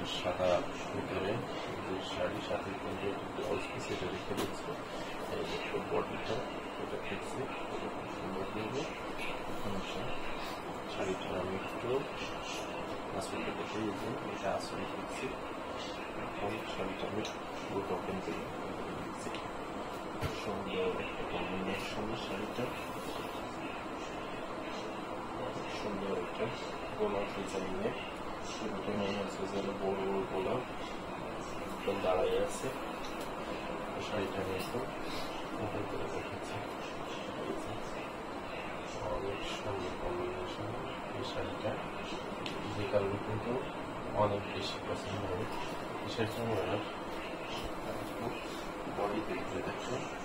সাদা ভিতরে শাড়ির সাথে কিন্তু অল্প সেটা রেখে দিচ্ছে। এই একটু বডিটা এটা ফিক্সে এটা খুব সুন্দর দেবে। শাড়িটা আমি একটু আসলে দেখে দিয়েছি, এটা আসলে ফিক্সে। এখন শাড়িটা আমি পুরো ওপেন করে দিচ্ছি। সুন্দর একটা কম্বিনেশন শাড়িটা, সুন্দর একটা গোলাপ ডিজাইনের, এটা মনে হচ্ছে যেন বড় গোলাপ একদম দাঁড়াই আছে। শাড়িটা আমি একটু ওপেন করে দেখাচ্ছি। অনেক সুন্দর কম্বিনেশন এই শাড়িটা, যে কারণে কিন্তু অনেক বেশি পছন্দ হবে। বিশেষ করে বডি দেখতে দেখুন।